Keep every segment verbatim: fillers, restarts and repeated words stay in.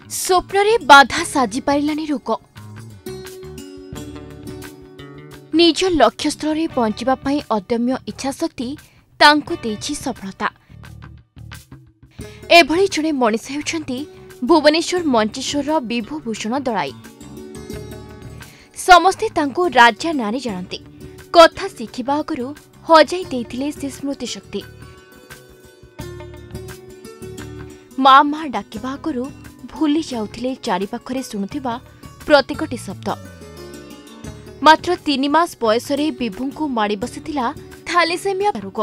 स्वप्न बाधा साजी पारानी रोग निज लक्ष्यस्थल में पहुंचापी अदम्य इच्छाशक्ति तांको देछि सफलता। एभली जड़े मनीष होउछंती भुवनेश्वर मंचेश्वर विभूभूषण दलाई। समस्ते तांको राजा नारी जानती। कथा शिखिबा आगरू हजाई देथिले से स्मृति शक्ति। माँ माँ डाकिबा आगरू भूली जाउथिले चारि पाखरे सुनुथिबा प्रत्येकटी शब्द। मात्र तीन मास बयसरे विभुंकु माड़ी बसिथिला थैलेसेमिया रोग।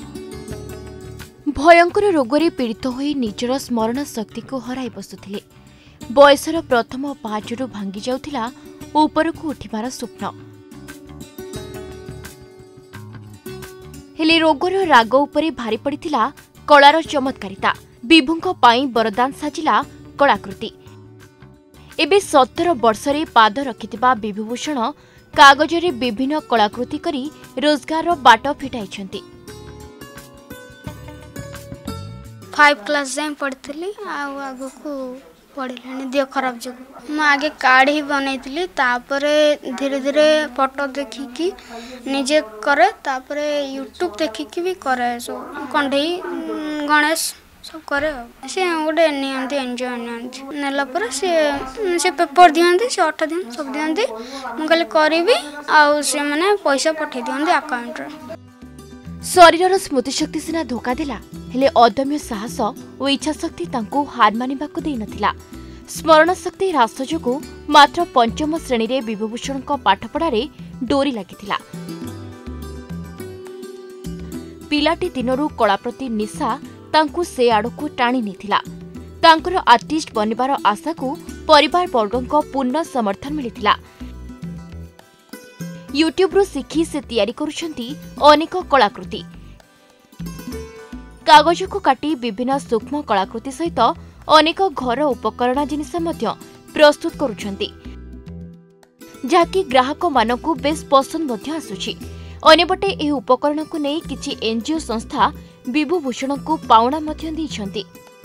भयंकर रोगरे पीड़ित होई निजर स्मरण शक्ति को हराई बसुथिले। बयसर प्रथम पाहाचरू भांगी जाउथिला उपरकु उठिबार स्वप्न। हेले रोगर राग उपरे भारी पड़िथिला कलार चमत्कारिता। विभुंक पाई वरदान साजिला कलाकृति। एबे सत्तर वर्षरे पाद रखिथिबा विभूभूषण कागजरे विभिन्न कलाकृति करी रोजगार बाट फिटाइछंती। फाइव क्लास जाए पढ़ी आगु को पढ़लानी देह खराब जो मुझे आगे कार्ड ही बनई तापरे धीरे धीरे फोटो देखिकी निजे करे तापरे यूट्यूब देखिकी भी करे सो कंढई गणेश सब करे से गोटे नियंती एनजीओ नियंती नेला पर से से पेपर दियंती से अठा दिन सब दियंती मु कहले करिवि आ से माने पैसा पठे दियंती अकाउंट रे। शरीरर स्मृतिशक्ति सिना धोका देला हेले अदम्य साहस और इच्छाशक्ति तांको हार मानिबाकु देई नथिला। स्मरण शक्ति ह्रास जोगु मात्र पंचम श्रेणी रे विभूभूषण पाठपढ़ारे डोरी लागिथिला। पिलाटी दिनरु कला प्रति निशा तांकु से आड़कु टाणी नेथिला। तांकर आर्टिस्ट बनिबार आशा को परिवार वर्गों पूर्ण समर्थन मिलिथिला। यूट्यूब रु सिखी से तैयारी करुछंती अनेक कलाकृति। कागज को काटी विभिन्न सूक्ष्म कलाकृति सहित अनेक घर उपकरण जिनिस मध्य प्रस्तुत करुछंती जाकि ग्राहक मानकु बेस पसंद मध्य आसुछि। अन्यपटे एही उपकरण को नै किछि एनजीओ संस्था विभूभूषण को पाउणा मध्य दैछंती।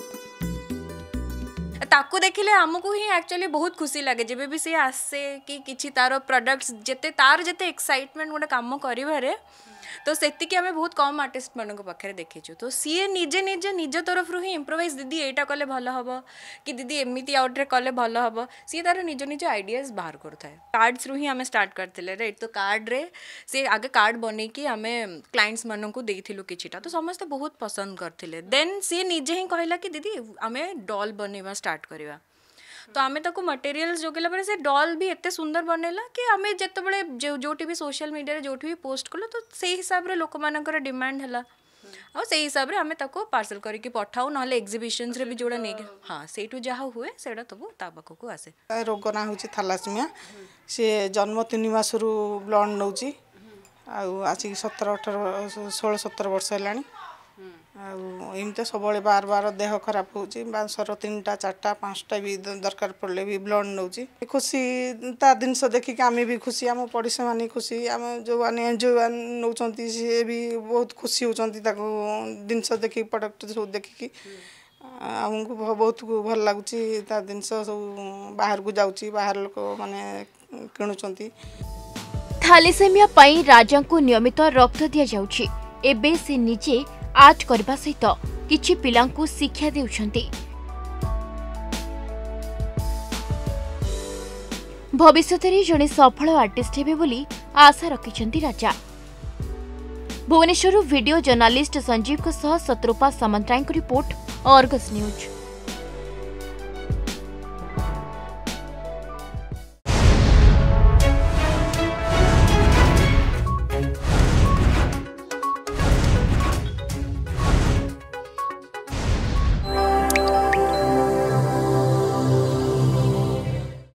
ताकू देखिले हमको ही एक्चुअली बहुत खुशी लगे जब भी सी आसे कि किछि तारो प्रोडक्ट्स जेते तार जेते एक्साइटमेंट गोटे काम करिबारे तो सेति कि हमें बहुत कम आर्टिस्ट मानक पाखे देखीचु तो सी निजे निजे निज तरफ रु ही इम्प्रोवाइज दीदी एटा कले भल हबो कि दीदी एमिति आउटरे कले भल हबो सी तार निज निज आइडियाज बाहर करथाय। कार्ड्स रु ही हमें स्टार्ट करथिले राइट तो कार्ड रे से आगे कार्ड बनै कि हमें क्लाइंट्स मानक देइथिलु किछिटा तो समस्त बहुत पसंद करथिले। देन सी निजे ही कहला कि दीदी हमें डॉल बनेवा स्टार्ट करवा तो आमे ताको मटेरियल्स जोगेला पर से डॉल भी एते सुंदर बनेला कि आमे जत्ते बळे जो जोटी भी सोशल मीडिया रे जोटी भी पोस्ट कलो तो सेही हिसाब रे लोक मानकर डिमांड हला आ सेही हिसाब रे आमे ताको पार्सल करी के पठाऊ नले एग्जीबिशंस रे भी जोडा ने हां सेटू जहा हुए सेडा तबु ता पाखो को आसे। रोग ना होची थैलासेमिया से जन्म तीन मास रु ब्लड नउची आ आछि सत्रह अठारह सोलह सत्रह वर्ष हेलानी एमती सब बार बार देह खराब होची बांसर तीन टा चारटा पांचटा भी दरकार पड़ले भी ब्लड नउची खुशी ता दिन से देखि के आमे भी खुशी आम पड़ोसी माने खुशी आम जो माने एनजीओ नउचंती से भी बहुत खुशी होचंती ताको दिन से देखि प्रोडक्ट सब देखि कि हमको बहुत भल लागुची ता दिन से सब बाहर को जाउची बाहर लोक माने किणुचंती। थैलेसेमिया पई राजा को नियमित रक्त दिया जाउची। एबे से निजे आर्ट करबा सहित किछि पिलांकु शिक्षा देउछंती। भविष्यत रे जणे सफल आर्टिस्ट हेबे बोली आशा रखिछंती राजा। भुवनेश्वर वीडियो जर्नलिस्ट संजीव को सह शत्रुपा सामंतराय को रिपोर्ट अर्गस न्यूज।